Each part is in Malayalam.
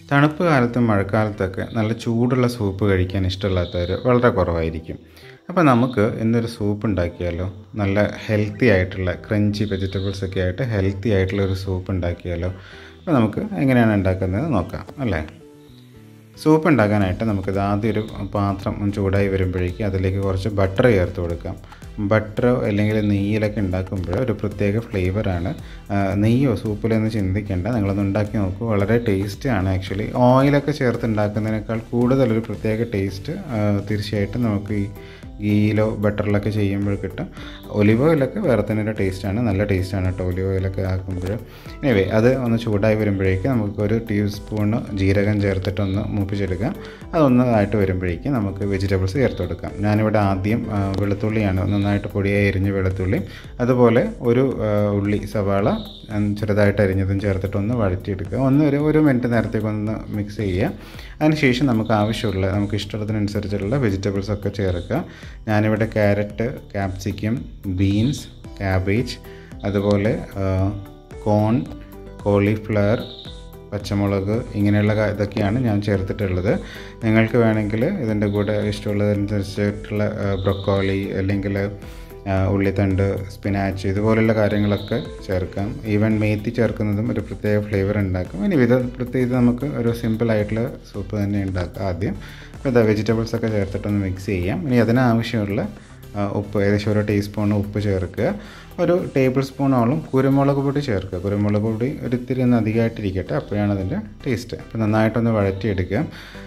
തണുപ്പ് കാലത്തും മഴക്കാലത്തൊക്കെ നല്ല ചൂടുള്ള സൂപ്പ് കഴിക്കാൻ ഇഷ്ടമില്ലാത്തവർ വളരെ കുറവായിരിക്കും. അപ്പോൾ നമുക്ക് ഇന്നൊരു സൂപ്പ് ഉണ്ടാക്കിയാലോ? നല്ല ഹെൽത്തി ആയിട്ടുള്ള ക്രഞ്ചി വെജിറ്റബിൾസ് ഒക്കെ ആയിട്ട് ഹെൽത്തി ആയിട്ടുള്ള ഒരു സൂപ്പ് ഉണ്ടാക്കിയാലോ? അപ്പോൾ നമുക്ക് എങ്ങനെയാണ് ഉണ്ടാക്കുന്നത് നോക്കാം അല്ലേ. സൂപ്പ് ഉണ്ടാക്കാനായിട്ട് നമുക്കിത് ആദ്യം ഒരു പാത്രം ചൂടായി വരുമ്പോഴേക്കും അതിലേക്ക് കുറച്ച് ബട്ടർ ചേർത്ത് കൊടുക്കാം. ബട്ടറോ അല്ലെങ്കിൽ നെയ്യിലൊക്കെ ഉണ്ടാക്കുമ്പോൾ ഒരു പ്രത്യേക ഫ്ലേവറാണ്. നെയ്യോ സൂപ്പിലൊന്നും ചിന്തിക്കേണ്ട, നിങ്ങളൊന്ന് ഉണ്ടാക്കി നോക്കൂ. വളരെ ടേസ്റ്റിയാണ്. ആക്ച്വലി ഓയിലൊക്കെ ചേർത്ത് ഉണ്ടാക്കുന്നതിനേക്കാൾ കൂടുതലൊരു പ്രത്യേക ടേസ്റ്റ് തീർച്ചയായിട്ടും നമുക്ക് ഈ ഗീയിലോ ബട്ടറിലൊക്കെ ചെയ്യുമ്പോൾ കിട്ടും. ഒലിവ് ഓയിലൊക്കെ വേറെ തന്നെ ഒരു ടേസ്റ്റാണ്, നല്ല ടേസ്റ്റാണ് കേട്ടോ ഒലിവ് ഓയിലൊക്കെ ആക്കുമ്പോൾ. എനിവേ അത് ഒന്ന് ചൂടായി വരുമ്പോഴേക്കും നമുക്കൊരു ടീസ്പൂണ് ജീരകം ചേർത്തിട്ടൊന്ന് മൂപ്പിച്ചെടുക്കാം. അതൊന്നതായിട്ട് വരുമ്പോഴേക്കും നമുക്ക് വെജിറ്റബിൾസ് ചേർത്ത് കൊടുക്കാം. ഞാനിവിടെ ആദ്യം വെളുത്തുള്ളിയാണ്, നന്നായിട്ട് പൊടിയായി അരിഞ്ഞ വെളുത്തുള്ളി, അതുപോലെ ഒരു ഉള്ളി സവാള ചെറുതായിട്ട് അരിഞ്ഞതും ചേർത്തിട്ടൊന്ന് വഴറ്റിയെടുക്കുക. ഒരു മിനിറ്റ് നേരത്തേക്കൊന്ന് മിക്സ് ചെയ്യുക. അതിനുശേഷം നമുക്ക് ആവശ്യമുള്ള നമുക്ക് ഇഷ്ടത്തിനനുസരിച്ചുള്ള വെജിറ്റബിൾസൊക്കെ ചേർക്കുക. ഞാനിവിടെ ക്യാരറ്റ്, കാപ്സിക്കം, ബീൻസ്, കാബേജ്, അതുപോലെ കോൺ, കോളിഫ്ലവർ, പച്ചമുളക്, ഇങ്ങനെയുള്ള ഇതൊക്കെയാണ് ഞാൻ ചേർത്തിട്ടുള്ളത്. നിങ്ങൾക്ക് വേണമെങ്കിൽ ഇതിൻ്റെ കൂടെ ഇഷ്ടമുള്ളതനുസരിച്ചിട്ടുള്ള ബ്രൊക്കോളി അല്ലെങ്കിൽ ഉള്ളിത്തണ്ട്, സ്പിനാച്ച് ഇതുപോലുള്ള കാര്യങ്ങളൊക്കെ ചേർക്കാം. ഈവൻ മേത്തി ചേർക്കുന്നതും ഒരു പ്രത്യേക ഫ്ലേവർ ഉണ്ടാക്കും. ഇനി പ്രത്യേകിച്ച് നമുക്ക് ഒരു സിമ്പിളായിട്ടുള്ള സൂപ്പ് തന്നെ ഉണ്ടാക്കാം. ആദ്യം ഇപ്പോൾ വെജിറ്റബിൾസൊക്കെ ചേർത്തിട്ടൊന്ന് മിക്സ് ചെയ്യാം. ഇനി അതിനാവശ്യമുള്ള ഉപ്പ്, ഏകദേശം ഒരു ടീസ്പൂൺ ഉപ്പ് ചേർക്കുക. ഒരു ടേബിൾ സ്പൂണോളം കുരുമുളക് പൊടി ചേർക്കുക. കുരുമുളക് പൊടി ഒരിത്തിരി ഒന്ന് അധികമായിട്ടിരിക്കട്ടെ, അപ്പോഴാണ് അതിൻ്റെ ടേസ്റ്റ്. അപ്പോൾ നന്നായിട്ടൊന്ന് വഴറ്റിയെടുക്കുക.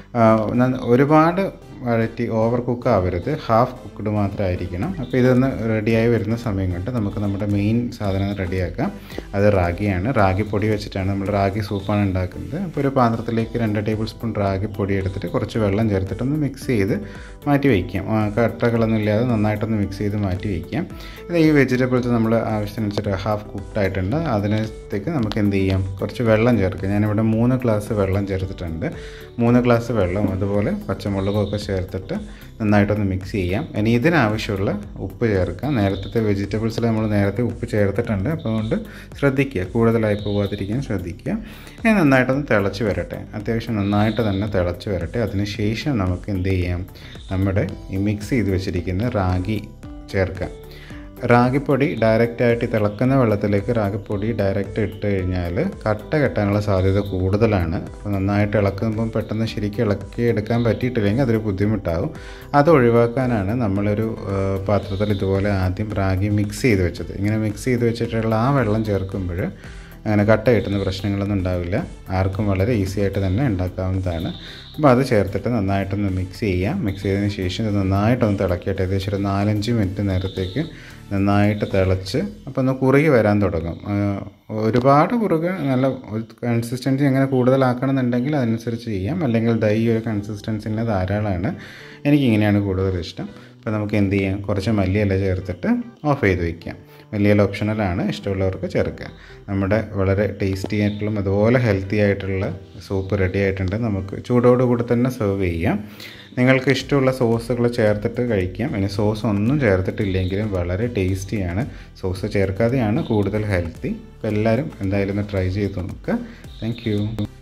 ഒരുപാട് വഴറ്റി ഓവർ കുക്ക് ആവരുത്, ഹാഫ് കുക്ക്ഡ് മാത്രമായിരിക്കണം. അപ്പോൾ ഇതൊന്ന് റെഡിയായി വരുന്ന സമയം കൊണ്ട് നമുക്ക് നമ്മുടെ മെയിൻ സാധനം റെഡിയാക്കാം. അത് റാഗിയാണ്. റാഗി പൊടി വെച്ചിട്ടാണ് നമ്മൾ റാഗി സൂപ്പാണ് ഉണ്ടാക്കുന്നത്. അപ്പോൾ ഒരു പാത്രത്തിലേക്ക് 2 ടേബിൾ സ്പൂൺ റാഗി പൊടി എടുത്തിട്ട് കുറച്ച് വെള്ളം ചേർത്തിട്ടൊന്ന് മിക്സ് ചെയ്ത് മാറ്റി വയ്ക്കാം. കട്ടകളൊന്നും ഇല്ലാതെ നന്നായിട്ടൊന്ന് മിക്സ് ചെയ്ത് മാറ്റി വയ്ക്കാം. ഇത് ഈ വെജിറ്റബിൾസ് നമ്മൾ ആവശ്യത്തിനനുസരിച്ച് ഹാഫ് കുക്ക്ഡ് ആയിട്ടുണ്ട്. അതിനകത്തേക്ക് നമുക്ക് എന്ത് ചെയ്യാം, കുറച്ച് വെള്ളം ചേർക്കുക. ഞാനിവിടെ 3 ഗ്ലാസ് വെള്ളം ചേർത്തിട്ടുണ്ട്. 3 ഗ്ലാസ് വെള്ളം അതുപോലെ പച്ചമുളകും ഒക്കെ ചേർത്തിട്ട് നന്നായിട്ടൊന്ന് മിക്സ് ചെയ്യാം. ഇനി ഇതിനാവശ്യമുള്ള ഉപ്പ് ചേർക്കാം. നേരത്തെ വെജിറ്റബിൾസിൽ നമ്മൾ നേരത്തെ ഉപ്പ് ചേർത്തിട്ടുണ്ട്, അപ്പോൾ അതുകൊണ്ട് ശ്രദ്ധിക്കുക, കൂടുതലായി പോകാതിരിക്കാൻ ശ്രദ്ധിക്കുക. ഇനി നന്നായിട്ടൊന്ന് തിളച്ച് വരട്ടെ, അത്യാവശ്യം നന്നായിട്ട് തന്നെ തിളച്ച് വരട്ടെ. അതിനുശേഷം നമുക്ക് എന്ത് ചെയ്യാം, നമ്മുടെ ഈ മിക്സ് ചെയ്ത് വെച്ചിരിക്കുന്ന റാഗി ചേർക്കാം. റാഗിപ്പൊടി ഡയറക്റ്റായിട്ട് തിളക്കുന്ന വെള്ളത്തിലേക്ക് റാഗിപ്പൊടി ഡയറക്റ്റ് ഇട്ട് കഴിഞ്ഞാൽ കട്ട കെട്ടാനുള്ള സാധ്യത കൂടുതലാണ്. അപ്പോൾ നന്നായിട്ട് ഇളക്കുമ്പം പെട്ടെന്ന് ശരിക്കും ഇളക്കി എടുക്കാൻ പറ്റിയിട്ടില്ലെങ്കിൽ അതൊരു ബുദ്ധിമുട്ടാകും. അത് ഒഴിവാക്കാനാണ് നമ്മളൊരു പാത്രത്തിൽ ഇതുപോലെ ആദ്യം റാഗി മിക്സ് ചെയ്ത് വെച്ചത്. ഇങ്ങനെ മിക്സ് ചെയ്ത് വെച്ചിട്ടുള്ള ആ വെള്ളം ചേർക്കുമ്പോൾ അങ്ങനെ കട്ട കിട്ടുന്ന പ്രശ്നങ്ങളൊന്നും ഉണ്ടാവില്ല. ആർക്കും വളരെ ഈസി ആയിട്ട് തന്നെ ഉണ്ടാക്കാവുന്നതാണ്. അപ്പോൾ അത് ചേർത്തിട്ട് നന്നായിട്ടൊന്ന് മിക്സ് ചെയ്യാം. മിക്സ് ചെയ്തതിന് ശേഷം ഇത് നന്നായിട്ടൊന്ന് തിളക്കിയിട്ട് ഏകദേശം ഒരു 4-5 മിനിറ്റ് നേരത്തേക്ക് നന്നായിട്ട് തിളച്ച് അപ്പോൾ ഒന്ന് കുറുകി വരാൻ തുടങ്ങും. ഒരുപാട് കുറുക നല്ല കൺസിസ്റ്റൻസി എങ്ങനെ കൂടുതലാക്കണമെന്നുണ്ടെങ്കിൽ അതനുസരിച്ച് ചെയ്യാം, അല്ലെങ്കിൽ ഈ ഒരു കൺസിസ്റ്റൻസിൻ്റെ ധാരാളമാണ്. എനിക്കിങ്ങനെയാണ് കൂടുതൽ ഇഷ്ടം. അപ്പോൾ നമുക്ക് എന്ത് ചെയ്യാം, കുറച്ച് മല്ലിയില ചേർത്തിട്ട് ഓഫ് ചെയ്ത് വയ്ക്കാം. മല്ലിയില ഓപ്ഷണലാണ്, ഇഷ്ടമുള്ളവർക്ക് ചേർക്കുക. നമ്മുടെ വളരെ ടേസ്റ്റി ആയിട്ടുള്ള അതുപോലെ ഹെൽത്തി ആയിട്ടുള്ള സൂപ്പ് റെഡി ആയിട്ടുണ്ട്. നമുക്ക് ചൂടോടുകൂടി തന്നെ സെർവ് ചെയ്യാം. നിങ്ങൾക്ക് ഇഷ്ടമുള്ള സോസുകൾ ചേർത്തിട്ട് കഴിക്കാം. ഇനി സോസ് ഒന്നും ചേർത്തിട്ടില്ലെങ്കിലും വളരെ ടേസ്റ്റിയാണ്. സോസ് ചേർക്കാതെയാണ് കൂടുതൽ ഹെൽത്തി. അപ്പോൾ എല്ലാവരും എന്തായാലും ഒന്ന് ട്രൈ ചെയ്ത് നോക്കുക. താങ്ക്